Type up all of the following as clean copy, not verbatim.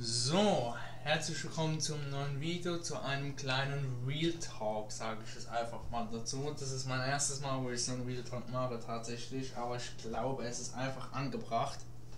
So, herzlich willkommen zum neuen Video, zu einem kleinen Real Talk, sage ich es einfach mal dazu. Das ist mein erstes Mal, wo ich so einen Real Talk mache tatsächlich, aber ich glaube, es ist einfach angebracht.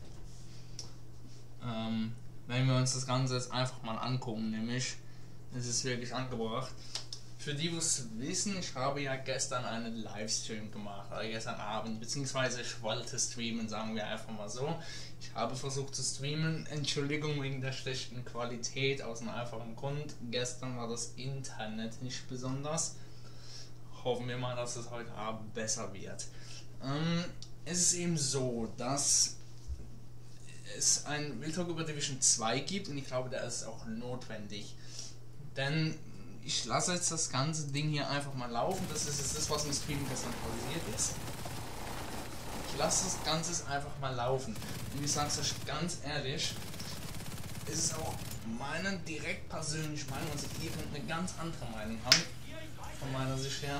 Wenn wir uns das Ganze jetzt einfach mal angucken, nämlich, es ist wirklich angebracht. Für die, die es wissen, ich habe ja gestern einen Livestream gemacht, also gestern Abend, beziehungsweise ich wollte streamen, sagen wir einfach mal so. Ich habe versucht zu streamen, Entschuldigung wegen der schlechten Qualität, aus einem einfachen Grund. Gestern war das Internet nicht besonders. Hoffen wir mal, dass es heute Abend besser wird. Es ist eben so, dass es ein Real Talk über Division 2 gibt und ich glaube, der ist auch notwendig. Denn ich lasse jetzt das ganze Ding hier einfach mal laufen. Das ist das, was im Stream gestern passiert ist. Ich lasse das Ganze einfach mal laufen. Und ich sage es euch ganz ehrlich, es ist auch meine direkt persönliche Meinung, also ihr könnt eine ganz andere Meinung haben, von meiner Sicht her.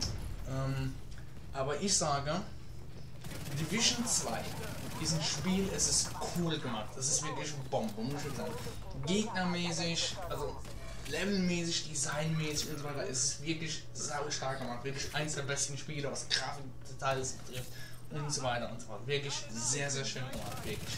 Aber ich sage, Division 2 ist ein Spiel, es ist cool gemacht, es ist wirklich Bombe, muss ich sagen. Gegnermäßig, also levelmäßig, designmäßig und so weiter, es ist wirklich sau stark gemacht, wirklich eins der besten Spiele, was Grafikdetails betrifft und so weiter und so fort. Wirklich sehr, sehr schön gemacht, wirklich.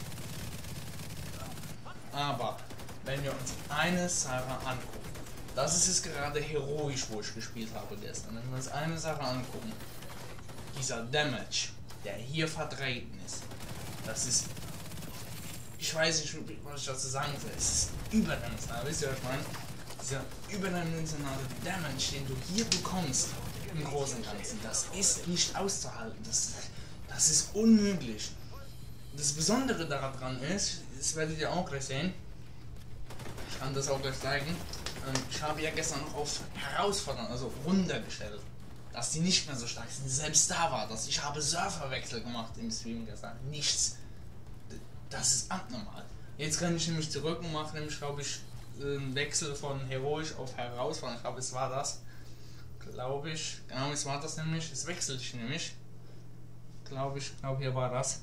Aber wenn wir uns eine Sache angucken, das ist jetzt gerade heroisch, wo ich gespielt habe gestern, wenn wir uns eine Sache angucken, dieser Damage, der hier vertreten ist, das ist, ich weiß nicht, was ich dazu sagen soll, es ist überdimensional, wisst ihr, was ich meine? Dieser überdimensionale Damage, den du hier bekommst, im Großen und Ganzen, das ist nicht auszuhalten, das ist unmöglich. Das Besondere daran ist, das werdet ihr auch gleich sehen, ich kann das auch gleich zeigen, ich habe ja gestern noch auf Herausforderung, also runtergestellt, dass die nicht mehr so stark sind. Selbst da war das. Ich habe Surferwechsel gemacht im Stream gestern. Nichts. Das ist abnormal. Jetzt kann ich nämlich zurück und mache nämlich, glaube ich, einen Wechsel von heroisch auf herausfordernd. Ich glaube, es war das. Glaube ich. Genau, es war das nämlich. Es wechselt ich nämlich. Glaube ich. Glaube, hier war das.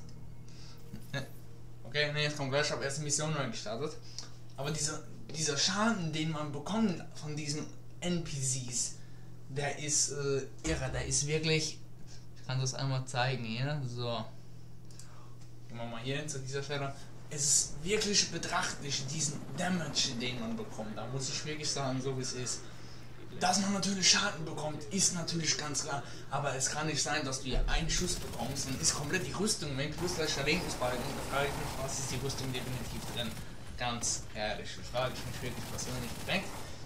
Okay, ne, jetzt kommt gleich. Ich habe erst eine Mission neu gestartet. Aber dieser Schaden, den man bekommt von diesen NPCs, der ist irre, der ist wirklich, ich kann das einmal zeigen hier, so, gehen wir mal hier hin zu dieser Stelle, es ist wirklich betrachtlich, diesen Damage, den man bekommt, da muss ich wirklich sagen, so wie es ist. Dass man natürlich Schaden bekommt, ist natürlich ganz klar, aber es kann nicht sein, dass du hier einen Schuss bekommst und ist komplett die Rüstung weg, plus gleich der Lenkungsbalken, da frage ich mich, was ist die Rüstung definitiv drin, ganz ehrlich, da frage ich mich wirklich persönlich direkt.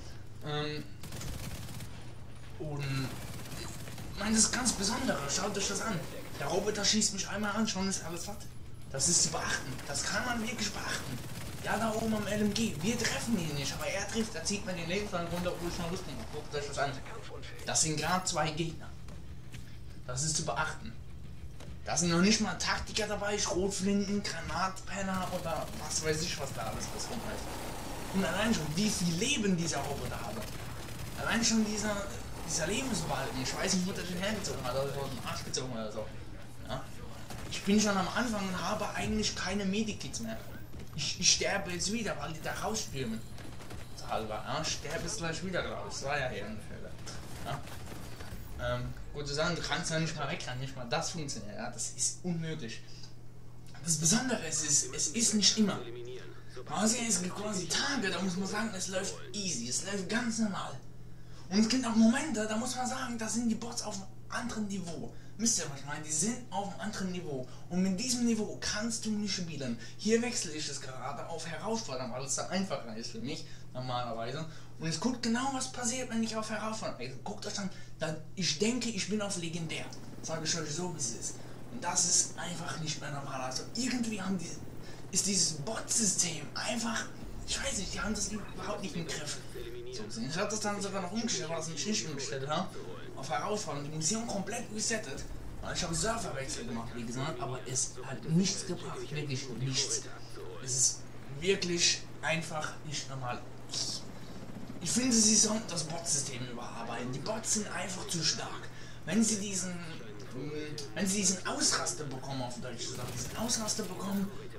Und ich meine, das ist ganz Besondere, schaut euch das an. Der Roboter schießt mich einmal an, schon ist alles was. Das ist zu beachten, das kann man wirklich beachten. Ja, da oben am LMG, wir treffen ihn nicht, aber er trifft, da zieht man den Lebensfall runter, wo ich noch Rüstung habe. Guckt euch das an. Das sind gerade 2 Gegner. Das ist zu beachten. Da sind noch nicht mal Taktiker dabei, Schrotflinten, Granatpenner oder was weiß ich, was da alles rumläuft. Und allein schon, wie viel Leben dieser Roboter hat. Allein schon dieser Lebensbalken, ich weiß nicht, wo der den hergezogen hat, oder aus dem Arsch gezogen oder so. Ja? Ich bin schon am Anfang und habe eigentlich keine Medikits mehr. Ich sterbe jetzt wieder, weil die da rausstürmen. So halber, ja? Ich sterbe jetzt gleich wieder, glaube ich. Das war ja hier eine Fälle. Ja? Gut zu sagen, du kannst ja nicht mal wegrennen, nicht mal das funktioniert, ja? Das ist unmöglich. Das Besondere ist, es ist nicht immer. Also es gibt quasi Tage, da muss man sagen, es läuft easy, es läuft ganz normal. Und es gibt auch Momente, da muss man sagen, da sind die Bots auf einem anderen Niveau. Wisst ihr, was ich meine? Die sind auf einem anderen Niveau. Und mit diesem Niveau kannst du nicht spielen. Hier wechsle ich es gerade auf Herausforderung, weil es da einfacher ist für mich, normalerweise. Und es guckt genau, was passiert, wenn ich auf Herausforderung. Guckt euch dann, ich denke, ich bin auf Legendär. Sage ich euch so, wie es ist. Und das ist einfach nicht mehr normal. Also irgendwie ist dieses Bot-System einfach, ich weiß nicht, die haben das überhaupt nicht im Griff. So gesehen. Ich habe das dann sogar noch umgestellt, was ich nicht umgestellt habe, auf Herausforderung, die Mission komplett resettet. Ich habe Surferwechsel gemacht, wie gesagt, aber es hat nichts gebracht, wirklich nichts. Es ist wirklich einfach nicht normal. Ich finde, sie sollten das Bot-System überarbeiten. Die Bots sind einfach zu stark. Wenn sie diesen Ausraster bekommen, auf Deutsch gesagt, diesen Ausraster bekommen,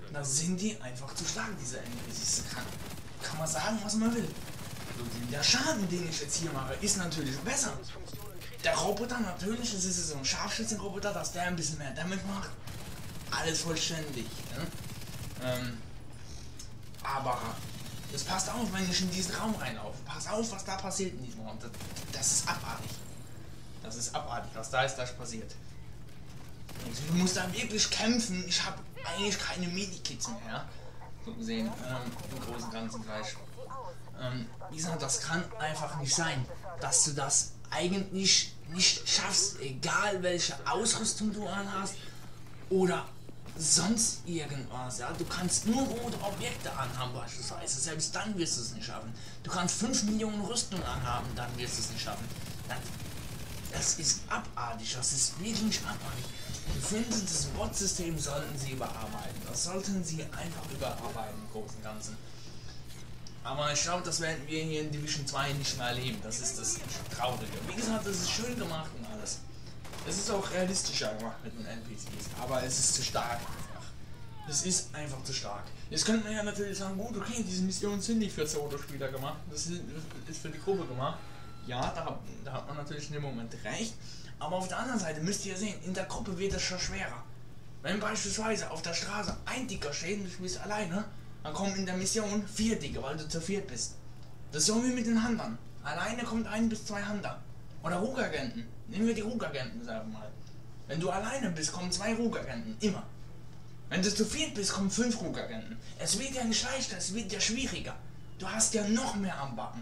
da sind die einfach zu stark, diese NPCs. Kann man sagen, was man will. Der Schaden, den ich jetzt hier mache, ist natürlich besser. Der Roboter natürlich, das ist so ein Scharfschützenroboter, dass der ein bisschen mehr Damage macht. Alles vollständig. Ne? Aber das passt auf, wenn ich in diesen Raum reinlaufe. Pass auf, was da passiert in diesem Raum. Das ist abartig. Das ist abartig, was da ist das passiert. Und ich muss da wirklich kämpfen. Ich habe eigentlich keine Medikits mehr. So gesehen, im Großen und Ganzen gleich. Wie gesagt, das kann einfach nicht sein, dass du das eigentlich nicht schaffst, egal welche Ausrüstung du anhast oder sonst irgendwas. Ja? Du kannst nur rote Objekte anhaben beispielsweise, selbst dann wirst du es nicht schaffen. Du kannst 5 Millionen Rüstungen anhaben, dann wirst du es nicht schaffen. Das ist abartig, das ist wirklich abartig. Ich finde, das Bot-System sollten sie überarbeiten. Das sollten sie einfach überarbeiten im Großen und Ganzen. Aber ich glaube, das werden wir hier in Division 2 nicht mehr erleben. Das ist das Traurige. Wie gesagt, das ist schön gemacht und alles. Es ist auch realistischer gemacht mit den NPCs. Aber es ist zu stark einfach. Es ist einfach zu stark. Jetzt könnte man ja natürlich sagen, gut, okay, diese Missionen sind nicht für Solo-Spieler gemacht. Das ist für die Gruppe gemacht. Ja, da hat man natürlich in dem Moment recht. Aber auf der anderen Seite müsst ihr sehen, in der Gruppe wird es schon schwerer. Wenn beispielsweise auf der Straße ein Dicker steht und du spielst alleine, dann kommen in der Mission 4 Dicker, weil du zu viert bist. Das ist so wie mit den Huntern. Alleine kommt 1 bis 2 Hunter. Oder Rugagenten. Nehmen wir die Rugagenten, sagen wir mal. Wenn du alleine bist, kommen 2 Rugagenten. Immer. Wenn du zu viert bist, kommen 5 Rugagenten. Es wird ja nicht leichter, es wird ja schwieriger. Du hast ja noch mehr am Backen.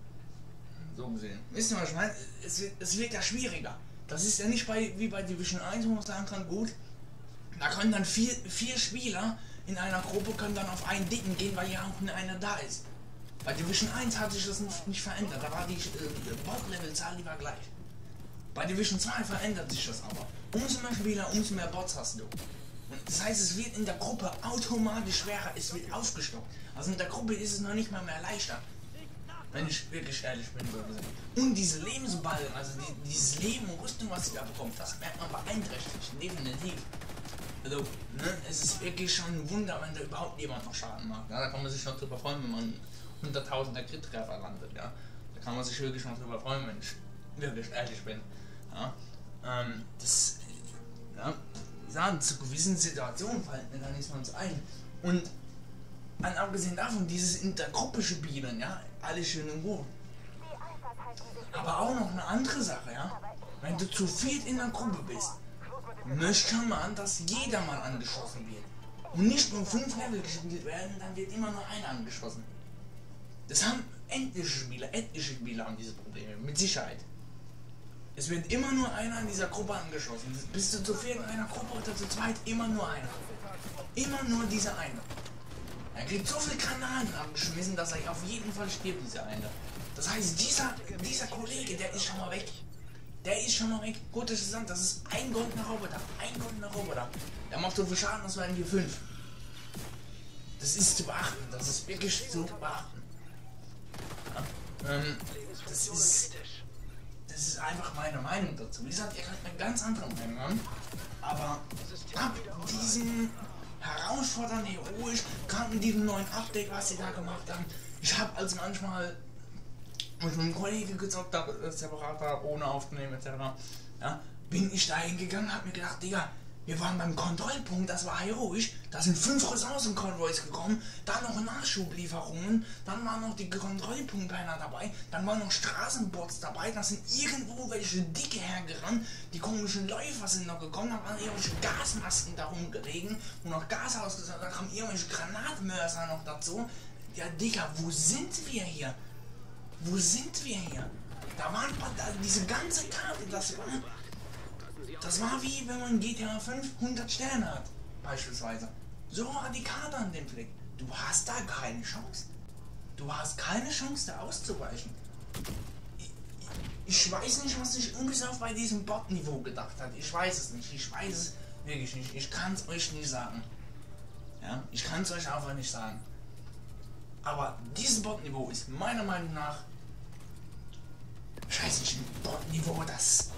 So gesehen. Wisst ihr, was ich meine? Es wird ja schwieriger. Das ist ja nicht wie bei Division 1, wo man sagen kann, gut, da können dann vier Spieler in einer Gruppe können dann auf einen Dicken gehen, weil ja auch nur einer da ist. Bei Division 1 hat sich das nicht verändert, da war die Bot-Level-Zahl, die war gleich. Bei Division 2 verändert sich das aber. Umso mehr Spieler, umso mehr Bots hast du. Und das heißt, es wird in der Gruppe automatisch schwerer, es wird aufgestockt. Also in der Gruppe ist es noch nicht mal mehr leichter. Wenn ich wirklich ehrlich bin, so gesehen. Und diese Lebensballen, also dieses Leben und Rüstung, was sie da bekommt, das merkt man beeinträchtigt, definitiv. Also, ne, es ist wirklich schon ein Wunder, wenn da überhaupt jemand noch Schaden macht. Ja, da kann man sich noch drüber freuen, wenn man 100.000er Crit-Treffer landet. Ja. Da kann man sich wirklich noch drüber freuen, wenn ich wirklich ehrlich bin. Ja. Ja, zu gewissen Situationen fallen mir da nichts mehr so ein. Und abgesehen davon, dieses intergruppische Bielen, ja, alles schön und gut. Aber auch noch eine andere Sache, ja. Wenn du zu viert in der Gruppe bist, möchte man, dass jeder mal angeschossen wird. Und nicht nur 5 Level gespielt werden, dann wird immer nur einer angeschossen. Das haben etliche Spieler haben diese Probleme, mit Sicherheit. Es wird immer nur einer in dieser Gruppe angeschossen. Bist du zu viert in einer Gruppe oder zu zweit, immer nur einer. Immer nur dieser eine. Er kriegt so viel Granaten abgeschmissen, dass er auf jeden Fall stirbt, dieser eine. Das heißt, dieser Kollege, der ist schon mal weg. Der ist schon mal weg. Gut, das ist ein goldener Roboter. Ein goldener Roboter. Der macht so viel Schaden, das wären wir 5. Das ist zu beachten. Das ist wirklich zu beachten. Ja, das ist einfach meine Meinung dazu. Wie gesagt, ihr könnt eine ganz andere Meinung haben. Aber ab diesem herausfordernd, heroisch, gerade mit diesem neuen Update, was sie da gemacht haben. Ich habe also manchmal mit einem Kollegen gezockt, separat ohne aufzunehmen etc. Ja, bin ich da hingegangen, hab mir gedacht, Digga, wir waren beim Kontrollpunkt, das war heroisch, da sind 5 Ressourcenkonvois gekommen, dann noch Nachschublieferungen, dann waren noch die Kontrollpunktpenner dabei, dann waren noch Straßenbots dabei, da sind irgendwo welche Dicke hergerannt, die komischen Läufer sind noch gekommen, da waren irgendwelche Gasmasken da rumgelegen und noch Gas ausgesandt, da kamen irgendwelche Granatmörser noch dazu. Ja, Digga, wo sind wir hier? Wo sind wir hier? Da waren diese ganze Karte, das war wie wenn man GTA 500 Sterne hat, beispielsweise. So war die Karte an dem Fleck. Du hast da keine Chance. Du hast keine Chance, da auszuweichen. Ich weiß nicht, was sich Ubisoft bei diesem Bot-Niveau gedacht hat. Ich weiß es nicht. Ich weiß es wirklich nicht. Ich kann es euch nicht sagen. Ja, ich kann es euch einfach nicht sagen. Aber dieses Bot-Niveau ist meiner Meinung nach, ich weiß nicht, ein Bot-Niveau, das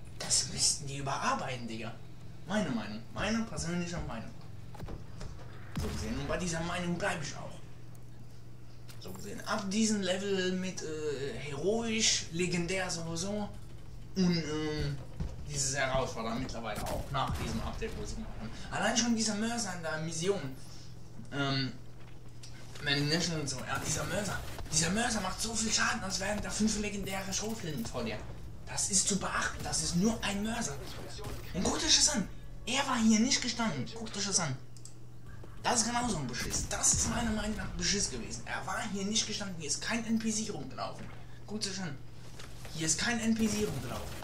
müssten die überarbeiten, Digga. Meine Meinung, meine persönliche Meinung. So gesehen. Und bei dieser Meinung bleibe ich auch. So gesehen. Ab diesem Level mit heroisch, legendär sowieso. Und dieses Herausfordern mittlerweile auch nach diesem Update, wo sie machen. Allein schon dieser Mörser in der Mission. National und so, ja, dieser Mörser macht so viel Schaden, als wären da 5 legendäre Schrotflinten vor dir. Das ist zu beachten, das ist nur ein Mörser. Und guckt euch das an. Er war hier nicht gestanden. Guckt euch das an. Das ist genauso ein Beschiss. Das ist meiner Meinung nach Beschiss gewesen. Er war hier nicht gestanden. Hier ist kein NPC rumgelaufen. Guckt euch an. Hier ist kein NPC rumgelaufen.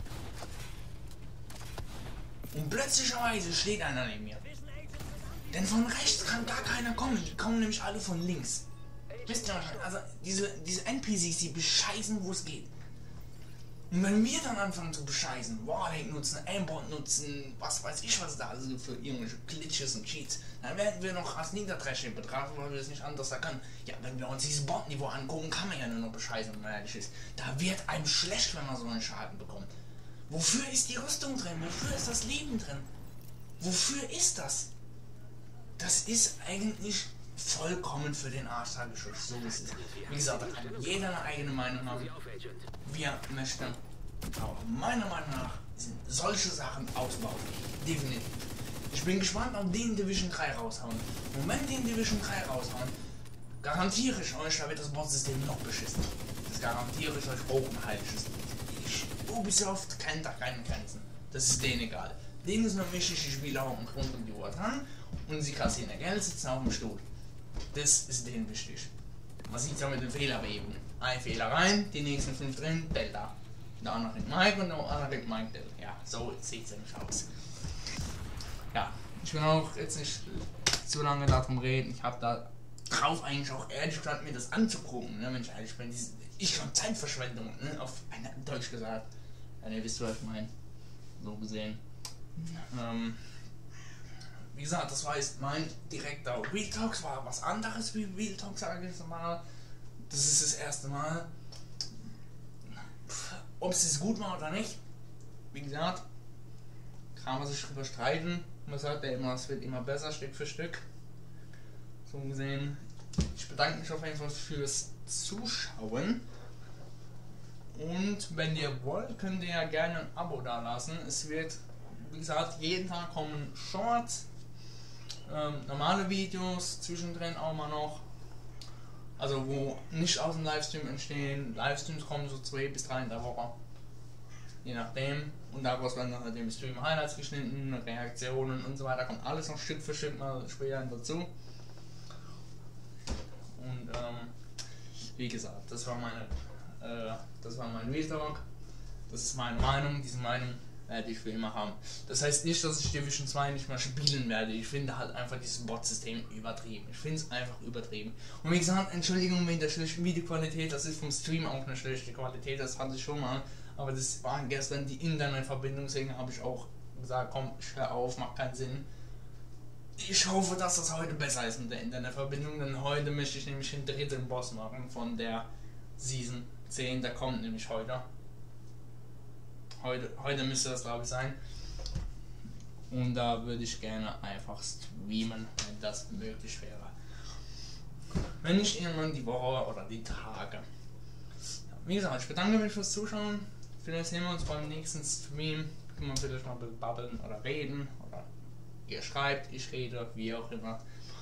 Und plötzlicherweise steht einer neben mir. Denn von rechts kann gar keiner kommen. Die kommen nämlich alle von links. Wisst ihr wahrscheinlich? Also diese NPCs, die bescheißen, wo es geht. Und wenn wir dann anfangen zu bescheißen, Warlink nutzen, Aimbot nutzen, was weiß ich was da also für irgendwelche Glitches und Cheats, dann werden wir noch als Niedertrashing betrachten, weil wir das nicht anders erkennen. Ja, wenn wir uns dieses Bot-Niveau angucken, kann man ja nur noch bescheißen, wenn man ehrlich ist. Da wird einem schlecht, wenn man so einen Schaden bekommt. Wofür ist die Rüstung drin? Wofür ist das Leben drin? Wofür ist das? Das ist eigentlich vollkommen für den Arsch geschützt, so ist es. Wie gesagt, da kann jeder eine eigene Meinung haben. Wir möchten, aber meiner Meinung nach sind solche Sachen ausbauen. Definitiv. Ich bin gespannt, ob die in Division 3 raushauen. Und wenn die in Division 3 raushauen, garantiere ich euch, da wird das Bot-System noch beschissen. Das garantiere ich euch auch ein heiliges. Ubisoft kennt da keine Grenzen. Das ist denen egal. Denen ist nur wichtig, die Spieler haben rund um die Uhr dran und sie kassieren Geld, sitzen auf dem Stuhl. Das ist denen wichtig. Man sieht es auch mit den Fehlerbehebungen. Ein Fehler rein, die nächsten 5 drin, Delta. Der andere kriegt Mike und der andere kriegt Mike Delta. Ja, so sieht es nämlich aus. Ja, ich will auch jetzt nicht zu lange darum reden. Ich habe da drauf eigentlich auch ehrlich gesagt mir das anzugucken, ne, wenn ich ehrlich bin. Ich schon Zeitverschwendung, ne, auf Deutsch gesagt. Ja, ihr wisst, was ich meine. So gesehen. Wie gesagt, das war jetzt mein direkter Real Talks, war was anderes wie Real Talks, sage ich jetzt mal. Das ist das erste Mal. Ob es gut war oder nicht, wie gesagt, kann man sich drüber streiten. Man sagt ja immer, es wird immer besser, Stück für Stück. So gesehen. Ich bedanke mich auf jeden Fall fürs Zuschauen. Und wenn ihr wollt, könnt ihr ja gerne ein Abo da lassen. Es wird, wie gesagt, jeden Tag kommen Shorts, normale Videos, zwischendrin auch mal noch. Also wo nicht aus dem Livestream entstehen. Livestreams kommen so 2 bis 3 in der Woche. Je nachdem. Und daraus werden dann halt im Stream Highlights geschnitten, Reaktionen und so weiter. Kommt alles noch Stück für Stück mal später dazu. Und wie gesagt, das war mein Real Talk. Das ist meine Meinung. Diese Meinung werde ich für immer haben. Das heißt nicht, dass ich Division 2 nicht mehr spielen werde. Ich finde halt einfach dieses Bot-System übertrieben. Ich finde es einfach übertrieben. Und wie gesagt, Entschuldigung wegen der schlechten Videoqualität. Das ist vom Stream auch eine schlechte Qualität. Das hatte ich schon mal. Aber das war gestern die Internetverbindung. Deswegen habe ich auch gesagt, komm, ich hör auf, macht keinen Sinn. Ich hoffe, dass das heute besser ist mit der Internetverbindung. Denn heute möchte ich nämlich den dritten Boss machen von der Season 10. Der kommt nämlich heute. Heute müsste das, glaube ich, sein. Und da würde ich gerne einfach streamen, wenn das möglich wäre. Wenn nicht irgendwann die Woche oder die Tage. Ja, wie gesagt, ich bedanke mich fürs Zuschauen. Vielleicht sehen wir uns beim nächsten Stream. Können wir vielleicht mal babbeln oder reden. Oder ihr schreibt, ich rede, wie auch immer.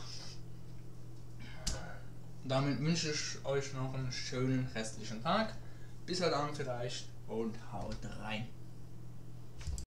Damit wünsche ich euch noch einen schönen restlichen Tag. Bis heute Abend vielleicht und haut rein.